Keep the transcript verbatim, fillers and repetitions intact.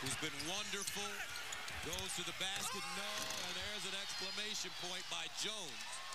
who's been wonderful. Goes to the basket, no, and there's an exclamation point by Jones.